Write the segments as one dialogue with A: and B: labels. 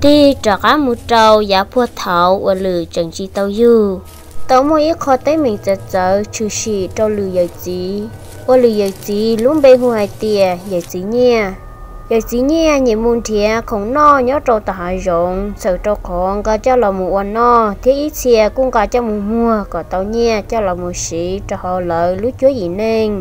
A: thì trọ cá một trâu giá phua thảo và lử chẳng chi tàu du tàu mỗi ít khó tới mình chợ trừ xì trâu lử dạy gì và lử dạy gì luôn bê hùa hai tia dạy gì nha dạy gì nha nhiều môn thìa không no nhớ trâu ta hại rộng sợ trâu con cả cho là một quan no thế ít xe cũng cả cho một mua cả tàu nha cho là một sĩ cho họ lợi lúc chúa gì nên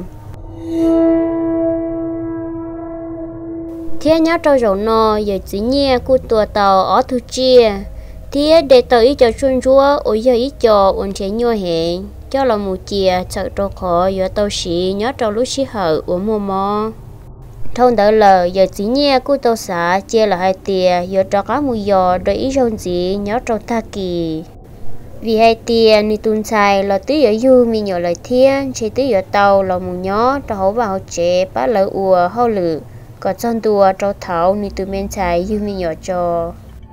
A: thế nhớ trâu rộng no dạy gì nha cu tua tàu ở thu chia thế để tàu ít cho xuân chúa ôi giờ ít cho ôn chế nhua hẹn cho là một chia sợ trâu khó giờ tàu sĩ nhớ trâu lúc sĩ hở của mua mò thông đỡ lời giờ chỉ nghe cô tàu xã chia là hai tia giờ cho cá mùi giò rồi ý rong gì nhớ trâu tha kỳ vì hai tia ni tuôn xài là tí ở du mi nhỏ lời thiên chỉ tí ở tàu là một nhó cho hậu vào chế bá lợi ùa hao lử còn son tua trâu thảo ni từ men xài du mi nhỏ cho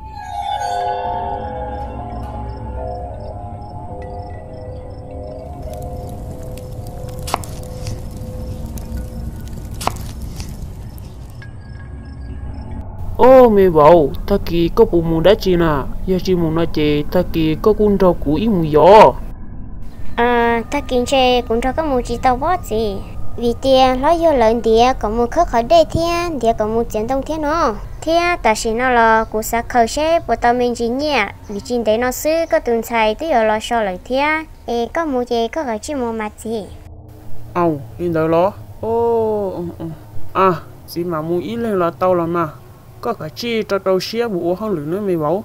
B: ô mẹ bảo ta kỳ có bộ môn đã chi nà giờ chỉ muốn nói chị ta kỳ có con trâu cũ ít mùi gió
C: ta kinh chế cũng cho các mùi chỉ tàu bó gì vì tiền nói vô lợn địa có một khớp khỏi đây thiên địa có một chiến đông thiên nó thiên ta chỉ nó là cụ sa khởi chế bộ tàu mình chỉ nhẹ vì chính đấy nó xứ có tuần xài tới giờ lo so lại thiên có một gì có gọi chỉ một mặt gì
B: in đâu lo chỉ mà mùi ít lên là tàu là mà có cả chi cho tàu xe bộ không lửa nữa mày bảo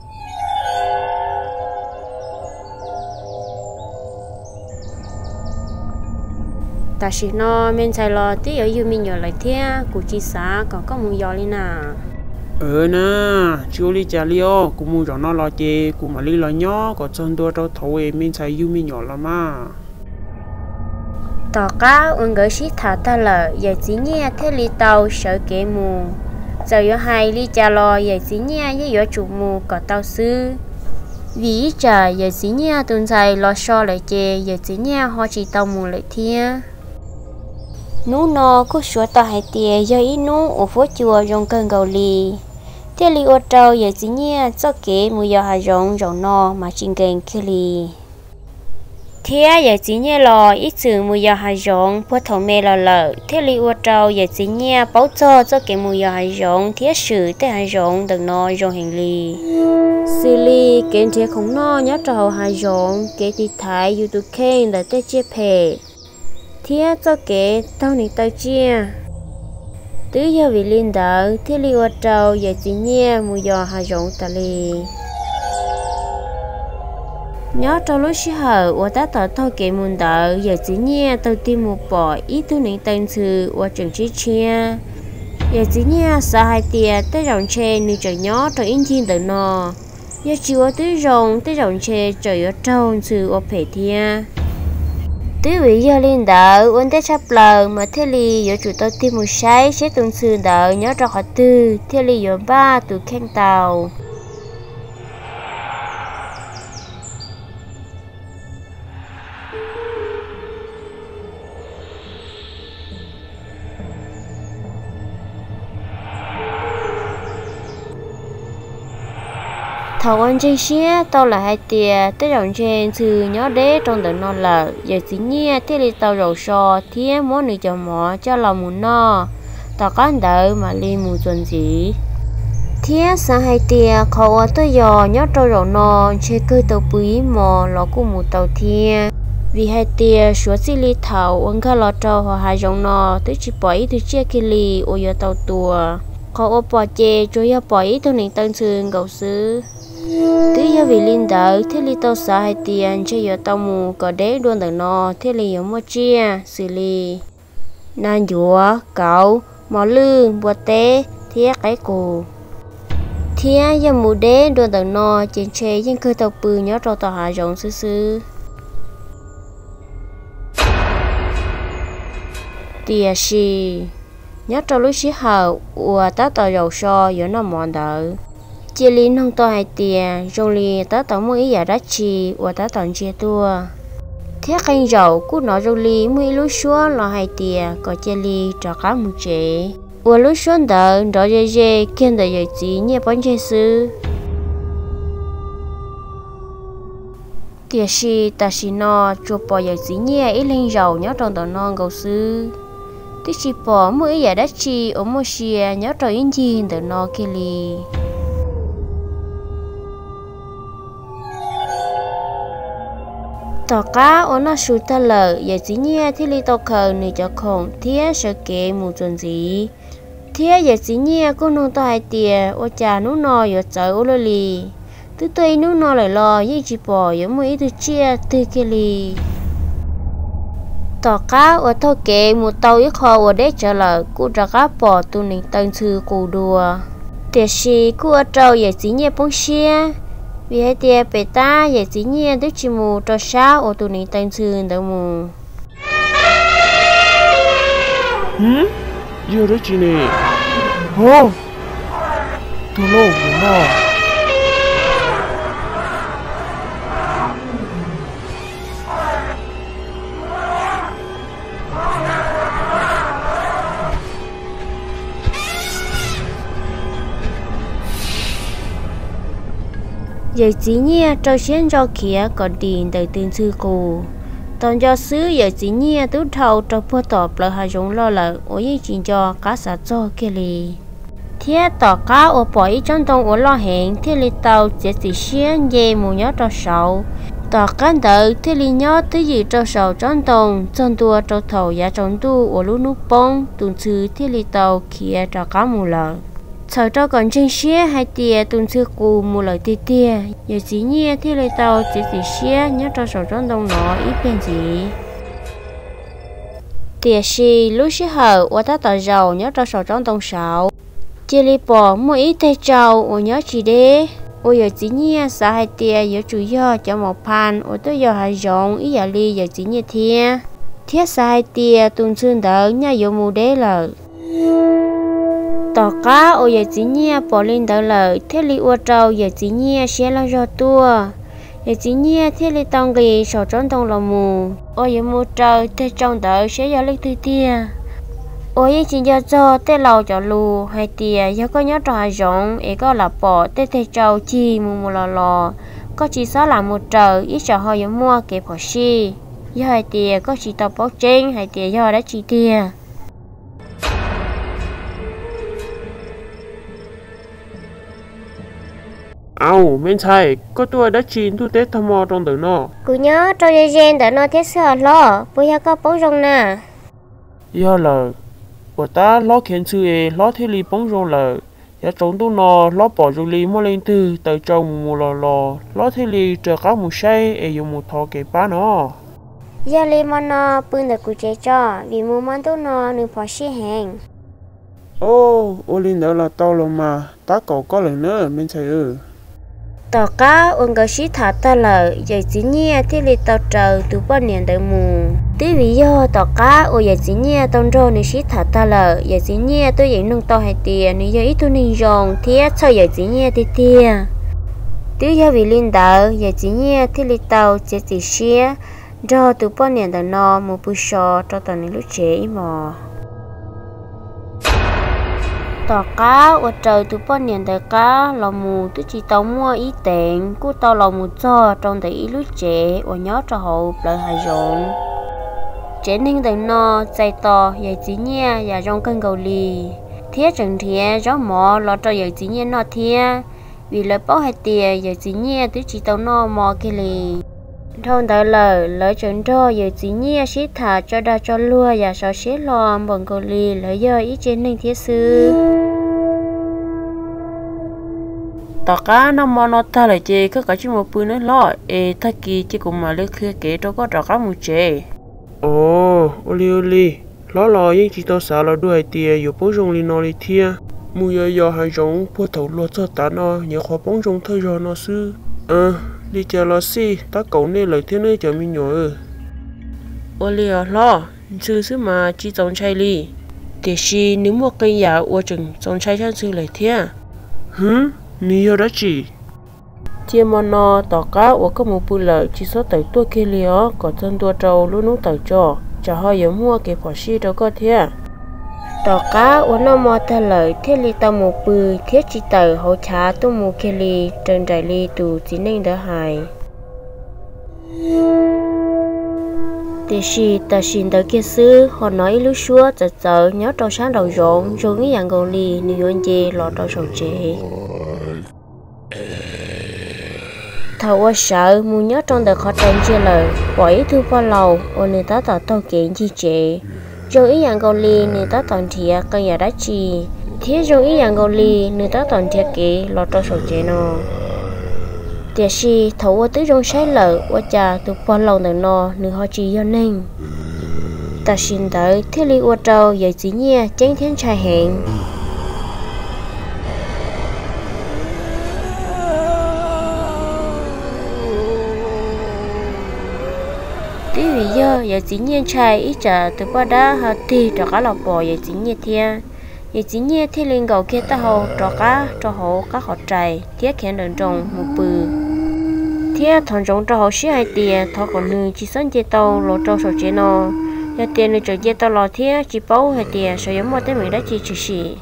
A: ta chỉ nó men xài lo tí ở yêu mình nhỏ lại thế cụ chỉ xã còn có một giò lên à
B: nè chú đi trả liêu cụ mua cho nó lo chê cụ mà đi lo nhó còn chân tua trâu thầu em men xài yêu mình nhỏ là mà
A: tỏ cá uống gửi xí thả ta lợ giờ chỉ nghe thế li tàu sợ kẻ mù giờ có hai li cha lo giờ chỉ nghe với giờ chủ mù có tàu sư vì trả giờ chỉ nghe tuần dài lo so lại chê giờ chỉ nghe họ chỉ tàu mù lại thia nú nó có số tàu hai tia giờ ít nú ở phố chùa rong cơn gầu lì thế li ô trâu giờ chỉ nghe cho kẻ mù giờ hà rong no mà chinh kèn kia lì thế giờ chỉ nghe lo ít sự mùi giờ hà rong phố thầu mê lo lợ thế li ô trâu giờ chỉ nghe bảo cho cái mùi giờ hà rong thế sự tới hà rong đừng no rong hành lì xử lý kiến thế không no nhớ trâu hà rong cái thì thái youtube kênh là tới chia phe thế cho cái tao này tao chia từ giờ vì linh đạo thế li ô trâu giờ chỉ nghe mùi giờ hà rong ta lì nhớ trong lúc xí hở và ta tỏ thâu kể môn đỡ giờ chỉ nghe tao tìm một bỏ ít thứ này tên sự và trường trí chia giờ chỉ nghe sợ hai tia tới rộng trên như trời nhó trời in thiên tự nọ giờ chiều tới rộng trên trời ở trong sự và phải thia tứ vị giờ linh đỡ vấn tế sắp lờ mà thế li giờ chủ tao tìm một sai sẽ tuần sự đỡ nhớ trong họ tư thế li giờ ba từ khen tàu thầu anh chơi xía tao là hai tia tới rộng trên từ nhớ đế trong đời non lợ giờ chỉ nghe thế li tao rầu so thế món này cho mỏ cho lòng muốn no tao có đợi mà li mù chuẩn gì thế sang hai tia khẩu tới giờ nhớ trâu rầu no chơi cơ tàu quý mò lọ của một tàu thia vì hai tia số xí li thầu anh khá lọ trâu họ hai rồng no tới chỉ bỏ ít từ chia kia li ôi giờ tàu tua khẩu bỏ chê cho giờ bỏ ít thôi nên tân sương gầu sứ từ giờ vì linh đỡ thế li tao xả hai tiền cho giờ tao mù có đế luôn đỡ no thế li giống mua chia xử lý nan dúa cậu mò lương bùa té thế cái cổ thế giờ mù đế luôn đỡ no trên chế nhưng cơ tao bự nhớ cho tao hạ rộng xứ xứ tia xì nhớ cho lúc xí hậu và ta tao dầu so giờ nó mòn đỡ chia lý nông to hai tiền rồi li ta tao mua ý giả đắt chi và ta tao chia tua thế khanh dầu cút nó rồi li mua lúc xúa là hai tiền có chia li cho cá một chế 我lúc xuân đỡ đó dễ kiên đỡ dễ chỉ nhẹ bón chế sư tiệt si ta si nó chụp bỏ dễ chỉ nhẹ ít lên dầu nhớ trong tàu non cầu sư tí chỉ bỏ mỗi giờ đất chi ở một xìa nhớ trong yên gì tàu nó kia li tàu cá ở nó sụt ta lợ dễ chỉ nhẹ thì li tàu khờ này cho khổng thiết sợ kệ mù chuẩn gì thiết dễ chỉ nhẹ cô nông tàu hai tiề ở cha nú nò ở chợ ở lì từ tây nú nò lại lo như chỉ bỏ ở mỗi từ chia từ kia li tàu cá ở thâu kệ một tàu ít kho ở đấy trở lại cụ ra cá bỏ tu nịnh tân sư cụ đùa tiệt sĩ cụ ở trâu dễ chỉ nhẹ bông xia vì hai tiệt bể ta dễ chỉ nhẹ tức chỉ mù cho sao ở tu nịnh tân sư đâu mù
B: giờ đó chị nè hô tôi lâu rồi nó
A: giờ chỉ nhẹ trâu xuyên cho kia còn điện từ tiền sư cụ toàn cho xứ giờ chỉ nhẹ tú thầu trâu phô tọp là hai giống lo là ở những chuyện cho cá sả cho kia li thiết tỏ cá ở bỏ ít trong tông ở lo hẹn thiết li tàu chỉ xuyên về mù nhớ trâu sầu tỏ cá đỡ thiết li nhớ tới gì trâu sầu trong tông trong tua trâu thầu giá trong tu ở lúc nút bông tuần sư thiết li tàu kia trâu cá mù lợ sau đó còn trên xe hai tia tuần sư cụ một lời tia giờ chỉ nhẹ thì lấy tàu chỉ xe nhớ cho sầu trong đông nó ít bên gì tia xì lúc xe hở ở ta tàu dầu nhớ cho sầu trong đông sầu chỉ lấy bỏ một ít tay trâu ở nhớ chỉ đế ở giờ chỉ nhẹ sao hai tia giờ chủ yếu cho một pan ở tới giờ hai giống ít giờ ly giờ chỉ nhẹ thiết sao hai tia tuần sư đỡ nhớ giờ mù đế lời tàu cá ở giờ chỉ nhẹ bỏ lên đỡ lợi thế li ô trâu giờ chỉ nhẹ xe lo cho tua giờ chỉ nhẹ thế li tông gì sầu trốn tông lò mù ở giờ mua trâu thế trong đỡ sẽ giờ lấy thứ tia ở giờ chỉ giờ cho thế lầu cho lù hai tia giờ có nhớ trò giống ấy có là bỏ thế trâu chi mù lò có chỉ xóa là một trâu ít cho họ giờ mua kẹp bỏ xi giờ hai tia có chỉ tàu bóc trên hai tia giờ đã chỉ tia
B: bên trái có tôi đã chín tôi tết thăm mò trong tử nó
C: cứ nhớ cho gen để nó thiết sợ lo bây giờ có bóng rong nè
B: giờ là của ta lo kiến sư lo thế li bóng rong là giờ trong tôi nó lo bỏ rồi li mua lên từ tới trong một lo thế li chờ cá một say dùng một thò cái bán nó
C: giờ li mà nó bưng được cụ chế cho vì mua món tôi nó nửa bỏ xí hàng
B: ô linh đó là tao luôn mà ta có lần nữa bên trái
A: tàu cá ông có sĩ thả ta lợi giờ chỉ nhẹ thì li tàu trời từ bao niên tới mù tí ví do tàu cá ở giờ chỉ nhẹ tông rô này sĩ thả ta lợi giờ chỉ nhẹ tôi dạy nông tàu hai tiền này giờ ít tôi nên dùng thì sau giờ chỉ nhẹ thì tia tí giờ vì linh đạo giờ chỉ nhẹ thì li tàu chỉ xe do từ bao niên tới nó một buổi sò cho tàu này lúc chế mò tàu cá ở trời từ bao niên tới cá lò mù tôi chỉ tàu mua ít tiền cú tàu lò mù cho trong tại ít lúc trẻ ở nhớ cho hậu lợi hai rộn trẻ nên tới nó chạy to giờ chỉ nhẹ và trong cân cầu lì thiết chẳng thiệt gió mò lo cho giờ chỉ nhẹ nó thiệt vì lợi bảo hai tiền giờ chỉ nhẹ tôi chỉ tàu nó mò kia lì thôn tới lời chuẩn cho giờ chỉ nhẹ xí thả cho đa cho lúa và sao xí lo bằng cầu lì lợi giờ ít trên nên thiết sư tàu cá nó mò nó ta lại chơi có cả chỉ một bữa nữa lo ta kỳ chỉ cũng mà lấy khía kế cho có tàu cá một chế
B: oli lo những chỉ tao xả là đuôi tiềnอยู่bông rong li nó li thia mua giờ hai giống bữa thầu lo cho ta nó nhớ khó bông rong thôi rồi nó sư đi chờ lo xí ta cậu nên lời thế nữa chờ mình nhỏ
A: oli lo sư mà chỉ giống chai li để xí nếu một cây giả uo chừng giống chai chân sư lời thia
B: nhiều đó chị
A: chia mà nó tàu cá uo có một bữa lợi chỉ số tới tua kia lió có chân tua trâu lúc nút tới cho họ mua cái bỏ xí đâu có thia tỏ cá uốn nó mò ta lợi thế li tao một bự thiết chỉ tờ hậu trả tu mù kia li trần đại li tù chỉ nên đỡ hại thì khi ta xin tới kia xứ họ nói lúc xưa chợ nhớ trong sáng đầu rộn rồi nghĩ rằng gầu li nếu anh chị lọt trong sầu chế thầu ở sợ muốn nhớ trong đời khó tránh chia lời bỏ ý thư qua lầu ở người ta tỏ tàu kiện chi chế rồi ý rằng gầu li người ta toàn thiệt cây nhà đá chi thế rồi ý rằng gầu li người ta toàn thiệt kỹ lọt trong sầu chế nó tiệt si thấu ở tứ trong sai lợ ở cha từ qua lâu đời nó nửa họ chỉ do nên ta xin tới thiết lý ở trâu giờ chỉ nhẹ tránh thiên trai hẹn tí vì giờ chỉ nhẹ trai ít trả từ qua đó họ thì cho cá lọc bò giờ chỉ nhẹ thiên giờ chỉ nhẹ thiết liên cầu kia ta hậu cho cá cho hộ các họ trai thiết khen đơn trồng một bự thế thằng giống cho họ xí hai tiền thọ còn nữ chỉ sân chơi tàu lỗ trâu sầu chế nó giờ tiền nữ chơi tàu lò thế chỉ bao hai tiền sử dụng một cái mình đã chỉ xí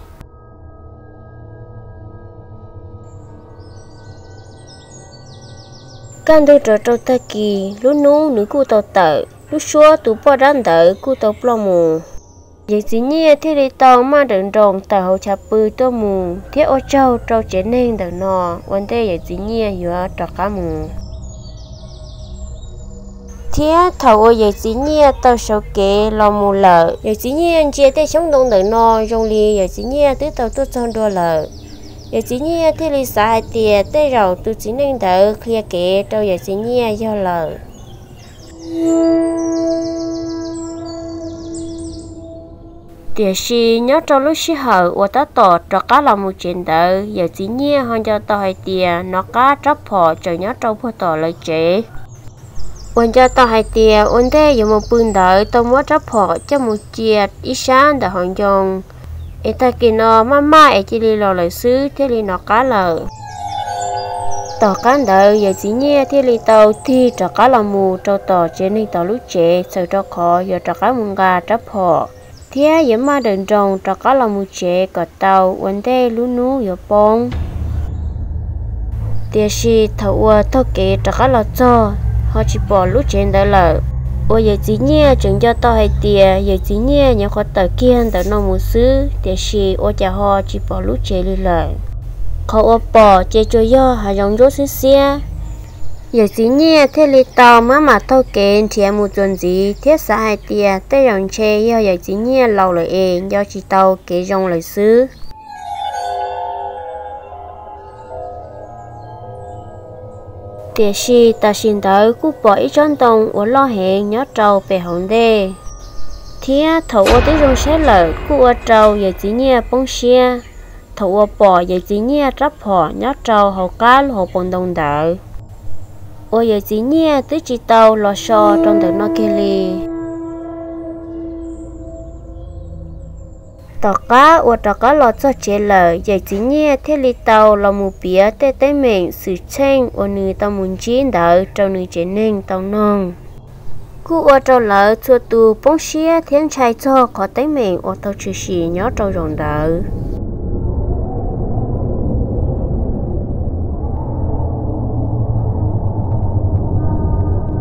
A: can đôi trâu trâu ta kỳ lúc nú nữ cu tàu tờ lúc xưa tụ bao đan tờ cu tàu plo mù giờ chỉ nhẹ thế đi tàu mà đừng trồng tàu hậu chạp bự tô mù thế ô trâu trâu chế nên đừng nọ vấn đề giờ chỉ nhẹ vừa trọ cá mù thế thầu ở giờ chỉ nhẹ tàu sầu kế lò mù lợ giờ chỉ nhẹ anh chia tới sống đông đừng nọ rong li giờ chỉ nhẹ tới tàu tốt hơn đua lợ giờ chỉ nhẹ thế đi xả hai tiền tới rồi tôi chỉ nên đỡ clear kế trâu giờ chỉ nhẹ do lợ tiệt si nhớ trong lúc xí hở và ta tỏ cho cá là một chuyện đó giờ chỉ nhẹ hơn cho tao hai tiền nó cá trắp họ cho nhớ trong phố tỏ lời chế quan cho tao hai tiền ổn thế giờ một bưng đợi tao muốn trắp họ cho một chiếc ít sáng để hoàn dùng ấy ta kia nó mama ấy chỉ đi lò lời xứ thế đi nó cá lợ tỏ cá đợi giờ chỉ nhẹ thế đi tàu thì cho cá là mù trâu tỏ chế nên tàu lúc chế sợ cho khó giờ cho cá mùng gà trắp họ thế giờ mà đừng trồng cho cá là một chế cọt tàu vấn đề lú nú giờ bông tiệt si thầu thâu kế cho cá là cho họ chỉ bỏ lú trên đó là ôi giờ chỉ nhẹ chừng cho tao hay tiệt giờ chỉ nhẹ những con tàu kia tàu nông một xứ tiệt si ôi cha họ chỉ bỏ lú chế đi lại họ bỏ chế cho do họ dùng rốt xí xe giờ chỉ nhẹ thế li tàu mà thâu kế thì một tuần gì thế xã hai tia tới dòng xe giờ chỉ nhẹ lâu rồi em do chỉ tàu kế dòng lời xứ tiệt si ta xin tới cú bỏ ít chân tông ở lo hẹn nhớ trâu về hồng đê thế thầu ở tới dòng xe lợi cú ở trâu giờ chỉ nhẹ bông xe thầu ở bỏ giờ chỉ nhẹ trắp họ nhớ trâu hậu cá hậu bông đông đợi ôi giờ chỉ nhẹ tới chỉ tàu lò xò trong đời nó kia li tàu cá ở tàu cá lò cho chế lời giờ chỉ nhẹ thế li tàu là một bía tê tê mình sự chen ở nơi tàu muốn chiến đợi trong nơi chế nên tàu non cú ở tàu lỡ chua tu bông xía thiên trai cho có tê mình ở tàu chữ xì nhớ tàu rồng đợi